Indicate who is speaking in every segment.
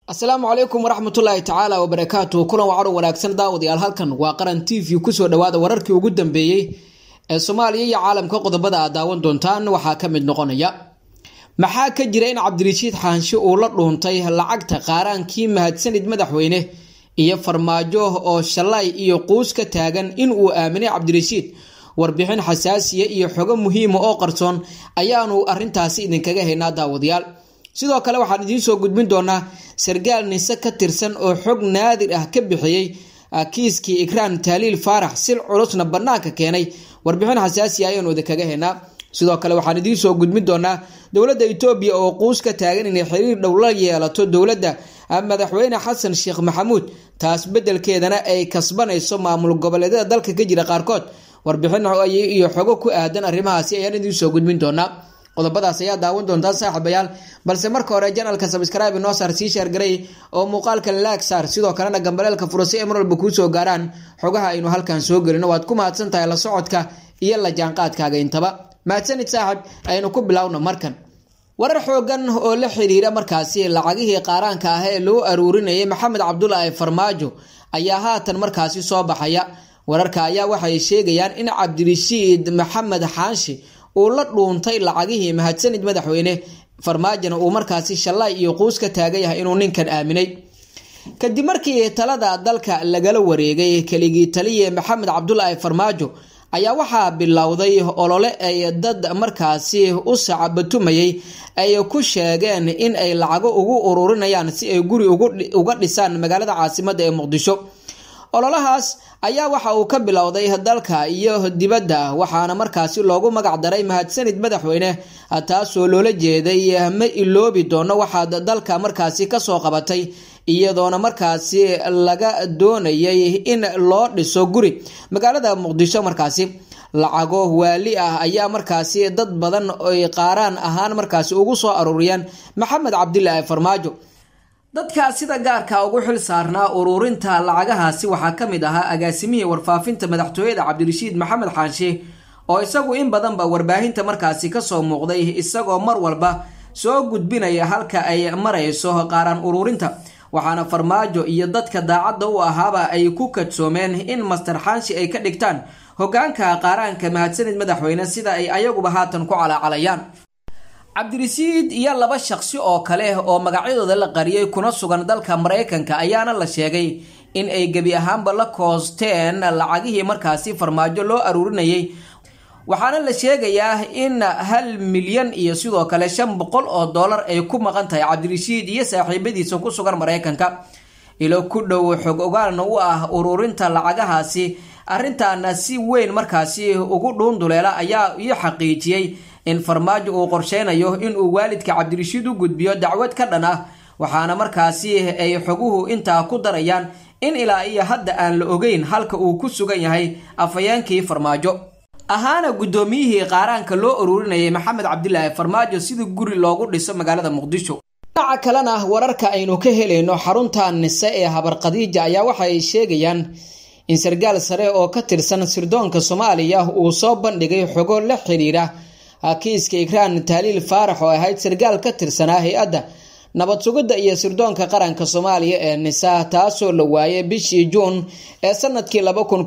Speaker 1: Assalamu alaykum warahmatullahi ta'ala wa barakatuh. Kulan wacan wanaagsan daawadayaal halkan waa Qaran TV ku soo dhawaada wararkii ugu dambeeyay ee Soomaaliya iyo caalamka qodobada aad daawan doontaan waxaa kamid noqonaya maxaa ka jira in Cabdirashiid Xaanshe uu la dhuuntay lacagta qaaraankii mahadsanid madaxweyne iyo farmaajo oo shalay iyo quus ka taagan in uu aaminay Cabdirashiid warbixin xasaasiye iyo xogo muhiim oo qarsoon ayaanu arintaasi idinkaga haynaa daawadayaal sidoo kale waxaan idin soo gudbin doonaa sargaal nise ka tirsan oo xog naadir ah ka bixiyay kiiskii Ikraan Taaliil Faarax sil culusna banaanka keenay warbixin xasaasi ah ayaan idinkaga haynaa sidoo kale waxaan idin soo gudbin doonaa dawladda Itoobiya oo quus ka taagan inay xiriir dhow la yeelato dawladda madaxweyne Xasan Sheekh Maxamuud taas bedelkeedana ay kasbanayso maamul goboleedyada dalka ka jira qaarkood warbixin iyo xogo ku aadan arrimahaasi ayaan idin soo gudbin doonaa qodobadaas ayaa daawan doontaan saaxiibayaal balse marka hore channelka subscribe noo saar si share garay oo muuqaalka like saar sidoo kalena gambaleelka furasi ee marwalba ku soo gaaraan xogaha aynu halkan soo galino waad ku mahadsantahay la socodka iyo la jaanqaadkaaga intaba mahadsanid saaxiib aynu ku bilowno markan warar xoogan oo la xiriira markaasi lacagihii qaaraanka ah ee loo aruurinayay Maxamed Cabdullaahi Farmaajo ayaa haatan markaasi soo baxaya wararka ayaa waxay sheegayaan in Cabdirashiid Maxamed Xaanshe uu la dhuuntay lacagihii mahadsanid madaxweyne farmaajana uu markaasi shalay iyo quus ka taagay inuu ninkan aaminay kadib markii talada dalka lagala wareegay kaligii taliye Maxamed Cabdullaahi Farmaajo ayaa waxaa bilowday olole ay dad markaasi u sacabatumayay ay ku sheegeen in ay lacago ugu ururinayaan si ay guri uga dhisaan magaalada caasimadda ee Muqdisho ololahaas ayaa waxa uu ka bilowday dalka iyo dibadda waxaana markaasi loogu magac daray mahadsanid madaxweyne taasoo loola jeeday ma iloobi doono waxa dalka markaasi ka soo qabatay iyadoona markaasi laga doonayay in loo dhiso guri magaalada Muqdisho markaasi lacago waali ah ayaa markaasi dad badan oo qaaraan ahaan markaasi ugu soo aruuriyaan Maxamed Cabdullaahi Farmaajo dadka sida gaarka ugu xil saarnaa ururinta lacagahaasi waxaa kamid ahaa agaasimihii warfaafinta madaxtooyada Cabdirashiid Maxamed Xaanshe oo isagu in badanba warbaahinta markaasi ka soo muuqday isagoo mar walba soo gudbinaya halka ay marayso qaaraan ururinta waxaana Farmaajo iyo dadka daacadda u ahaaba ay ku kadsoomeen in Master Xaanshe ay ka dhigtaan hogaanka qaaraanka mahadsanid madaxweyne sida ay ayaguba haatan ku calaacalayaan Cabdirashiid iyo laba shakhsi oo kale oo magacyadooda la qariyay kuna sugan dalka Mareykanka ayaana la sheegay in ay gabi ahaanba la koosteen lacagihii markaasi Farmaajo loo aruurinayay waxaana la sheegayaa in 1 milyan iyo sidoo kale 500 oo dollar ay ku maqan tahay Cabdirashiid iyo saaxiibadiisa ku sugan Mareykanka ilo ku dhow xog ogaal u ah ururinta lacagahaasi arrintaana si weyn markaasi ugu dhuunduleela ayaa iyo xaqiijiyay in Farmaajo uu qorsheynayo in uu waalidka Cabdirashiid u gudbiyo dacwad ka dhan ah waxaana markaasi ay xoguhu inta ku darayaan in ilaa iyo hadda aan la ogeyn halka uu ku sugan yahay afayeenkii Farmaajo ahaana gudoomiyihii qaaraanka loo ururinayay Maxamed Cabdullaahi Farmaajo sidii guri loogu dhiso magaalada Muqdisho waxa kalena wararka aynu ka helayno xarunta nise ee Habar Khadiija ayaa waxay sheegayaan in sargaal sare oo ka tirsan sirdoonka Soomaaliya uu soo bandhigay xogo la xiriira kiiska Ikraan Taaliil Faarax oo ahayd sargaal ka tirsanaa hay'adda nabad sugidda iyo sirdoonka qaranka Soomaaliya ee NISA taasoo la waayay bishii Juun ee sanadkii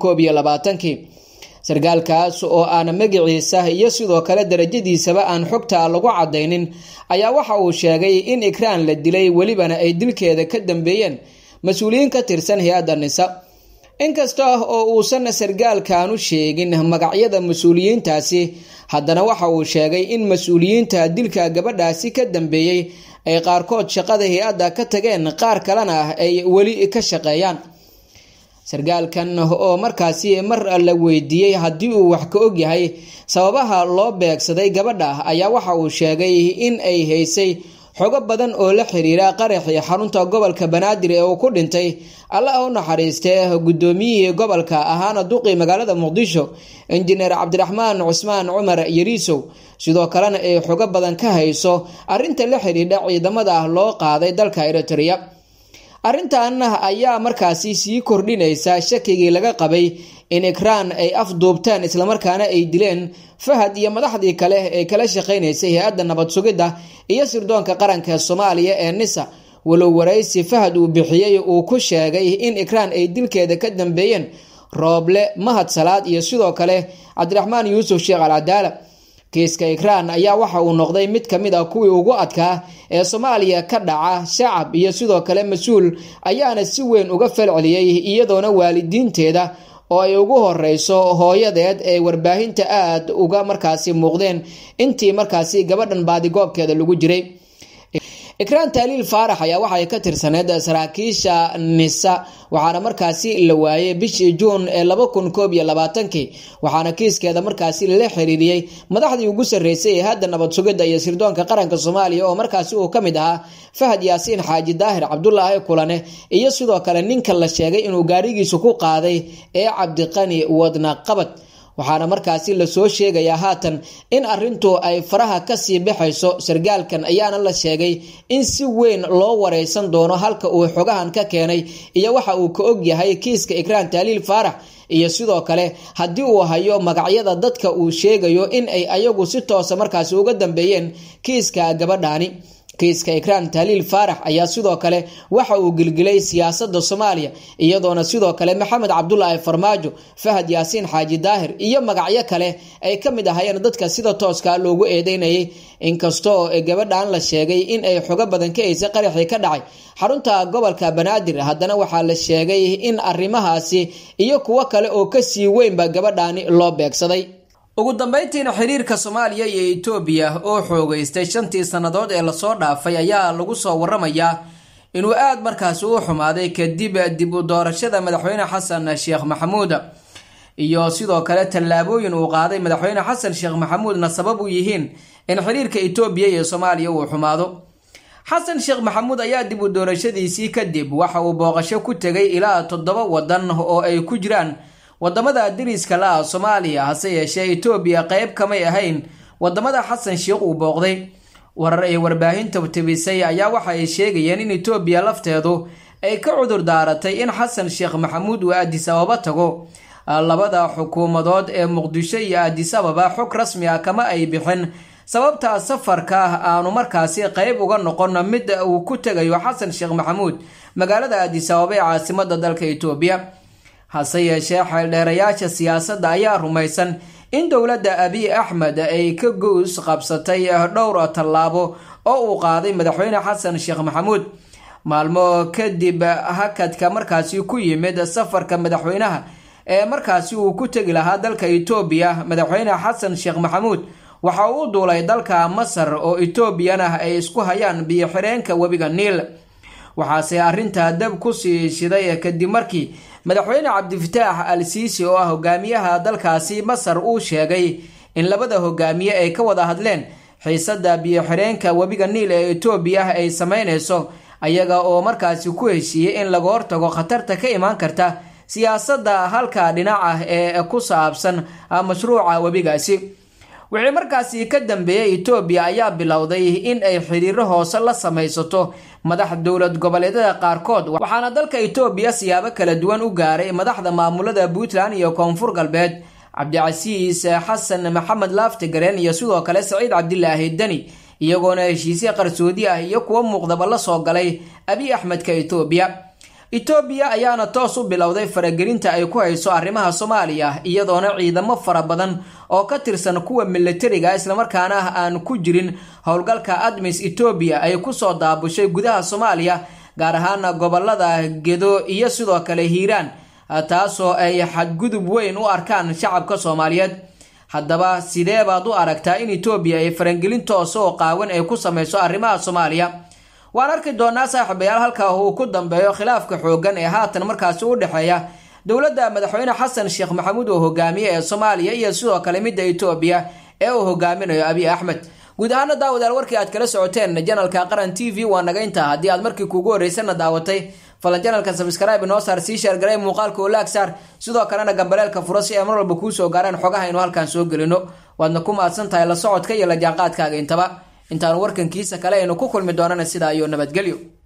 Speaker 1: 2021 sargaalkaas oo aan magaciisa iyo sidoo kale darajadiisaba aan xogta lagu cadeynin ayaa waxa uu sheegay in Ikraan la dilay walibana ay dilkeeda ka dambeeyeen mas'uuliyiin ka tirsan hay'adda NISA inkasta oo uusan sargaalkaanu sheegin magacyada mas'uuliyiintaasi haddana waxa uu sheegay in mas'uuliyiinta dilka gabadhaasi ka dambeeyay ay qaarkood shaqada hay'adda ka tageen qaar kalena ay wali ka shaqeeyaan sargaalkan oo markaasi mar la weydiiyay haddii uu wax ka og yahay sababaha loo beegsaday gabadha ayaa waxa uu sheegay in ay haysay xogo badan oo la xiriira qaraxii xarunta gobolka Banaadir ee uu ku dhintay Allah u naxariistay gudoomiyihii gobolka ahaana duqii magaalada Muqdisho injineer Cabdiraxmaan Cusmaan Cumar Yariisow sidoo kalena ay xogo badan ka hayso arinta la xiriirda ciidamada loo qaaday dalka Eritrea arrintan ayaa markaasi sii kordhinaysa shakigii laga qabay in Ikraan ay afduubtaan isla markaana ay dileen Fahad iyo madaxdii kale ee kala shaqeynaysay hay'adda nabad sugidda iyo sirdoonka qaranka Soomaaliya ee NISA walow waraysi Fahad uu bixiyay uu ku sheegay in Ikraan ay dilkeeda ka dambeeyeen Rooble, Mahad Salaad iyo sidoo kale Cabdiraxmaan Yuusuf Sheekh Al-Cadaala. kiiska Ikraan ayaa waxa uu noqday mid kamid ah kuwii ugu adkaa ee Soomaaliya ka dhaca. Shacab iyo sidoo kale mas'uul ayaana si weyn uga falceliyay, iyadoona waalidiinteeda oo ay ugu horeyso hooyadeed ee warbaahinta aad uga markaasi muuqdeen intii markaasi gabadhan baadigoobkeeda lagu jiray. Ikraan Tahliil Faarax ayaa waxay ka tirsaneed saraakiisha NISA waxaana markaasi la waayay bishii Juun ee 2021 waxaana kiiskeeda markaasi la xiriiriyay madaxdii ugu sareysay ee hadda nabad sugidda iyo sirdoonka qaranka Soomaaliya oo markaasi uu kamid ahaa Fahad Yaasiin Xaaji Daahir Cabdullaahi Kulane iyo sidoo kale ninka la sheegay inuu gaarigiisu ku qaaday ee Cabdiqani Wadna Qabad. waxaana markaasi la soo sheegaya haatan in arintu ay faraha ka sii bixayso. sargaalkan ayaana la sheegay in si weyn loo wareysan doono halka uu xogahan ka keenay iyo waxa uu ka og yahay kiiska Ikraan Tahliil Faarax iyo sidoo kale hadii uu hayo magacyada dadka uu sheegayo in ay ayagu si toos markaasi uga dambeeyeen kiiska gabadhaani. kiiska Ikraan Tahliil Faarax ayaa sidoo kale waxa uu gilgilay siyaasadda Soomaaliya, iyadoona sidoo kale Maxamed Cabdullaahi Farmaajo, Fahad Yaasiin Xaaji Daahir iyo magacyo kale ay kamid ahaayeen dadka sida tooska loogu eedeynayay. inkastoo gabadhan la sheegay in ay xogo badan ka haysa qaraxii ka dhacay xarunta gobolka Banaadir, haddana waxaa la sheegay in arrimahaasi iyo kuwa kale oo ka sii weynba gabadhaani loo beegsaday. ugu dambeyntiina xiriirka Soomaaliya iyo Itoobiya oo xoogaystay 5 sanadood ee la soo dhaafay ayaa lagu soo waramayaa inuu aad markaas u xumaaday kadib u doorashada madaxweyne Xasan Sheekh Maxamuud iyo sidoo kale tallaabooyin uu qaaday madaxweyne Xasan Sheekh Maxamuudna sabab u yihiin in xiriirka Itoobiya iyo Soomaaliya uu xumaado. Xasan Sheekh Maxamuud ayaa dib u doorashadiisii kadib waxa uu booqasho ku tagay ilaa 7 wadan oo ay ku jiraan wadamada dariska la Soomaaliya, hase yeeshee Itoobiya qayb kamay ahayn wadamada Xasan Sheekh uu booqday. warar ay warbaahinta tabisay ayaa waxa ay sheegayeen in Itoobiya lafteedu ay ka cudur daaratay in Xasan Sheekh Maxamuud uu Addis Ababa tago. labada xukuumadood ee Muqdisho iyo Addis Ababa xog rasmi ah kama ay bixin sababta safarka aanu markaasi qayb uga noqon mid uu ku tagayo Xasan Sheekh Maxamuud magaalada Addis Ababa ee caasimadda dalka Itoobiya. hase yeeshee xeeldheerayaasha siyaasadda ayaa rumaysan in dowladda Abiy Ahmed ay ka goos qabsatay dhowr tallaabo oo uu qaaday madaxweyne Xasan Sheekh Maxamuud maalmo kadib hakadka markaasi ku yimid safarka madaxweynaha ee markaasi uu ku tagi lahaa dalka Itoobiya. madaxweyne Xasan Sheekh Maxamuud waxa uu duulay dalka Masar oo Itoobiyana ay isku hayaan biyo xireenka webiga Niil. waxaase arinta dab ku sii shiday kadib markii madaxweyne Cabdifataax Al-Siisi oo ah hogaamiyaha dalkaasi Masar uu sheegay in labada hogaamiye ay ka wada hadleen xiisada biyo xireenka webiga Niil ee Itoobiya ay sameynayso, ayaga oo markaasi ku heshiiyay in laga hortago khatarta ka iman karta siyaasadda halka dhinaca ee ku saabsan mashruuca webigaasi. wixii markaasi ka dambeeyay Itoobiya ayaa bilowday in ay xiriiro hoose la samaysato madax dowlad goboleedyada qaarkood, waxaana dalka Itoobiya siyaabo kala duwan u gaaray madaxda maamulada Puntland iyo Koonfur Galbeed Cabdicasiis Xasan Maxamed Laftigareen iyo sidoo kale Saciid Cabdilaahi Dani, iyagoona heshiisyo qarsoodi ah iyo kuwa muuqdaba la soo galay Abiy Ahmedka Itoobiya ayaana toos u bilowday faragelinta ay ku hayso arrimaha Soomaaliya, iyadoona ciidamo fara badan oo ka tirsan kuwa militariga isla markaana aan ku jirin howlgalka ADMIS Itoobiya ay ku soo daabushay gudaha Soomaaliya, gaar ahaan gobolada Gedo iyo sidoo kale Hiiraan, taasoo ay xadgudub weyn u arkaan shacabka Soomaaliyeed. haddaba sidee baad u aragtaa in Itoobiya ay faragelin toos oo qaawan ay ku sameyso arrimaha Soomaaliya? waan arki doonaa saaxiibayaal halka uu ku dambeeyo khilaafka xoogan ee haatan markaas u dhaxeeya dowladda madaxweyne Xasan Sheekh Maxamuud oo hogaamiye ee Soomaaliya iyo sidoo kale midda Itoobiya ee uu hogaaminayo Abiy Ahmed. guud ahaan daawadayaal warkii aad kala socoteen janalka Qaran TV waa naga intaa. haddii aad markii kuugu horeysana daawatay falan janalka subscribe noo saar, sii share garay muuqaalka oo laag saar, sidoo kalena gambaleelka furo si ay mar walba kuu soo gaaraan xogaha inuu halkan soo gelino. waadna ku mahadsan tahay la socodka iyo la jaanqaadkaaga intaba. intaan warkankiisa kale aynu ku kulmi doonana sida iyo nabadgelyo.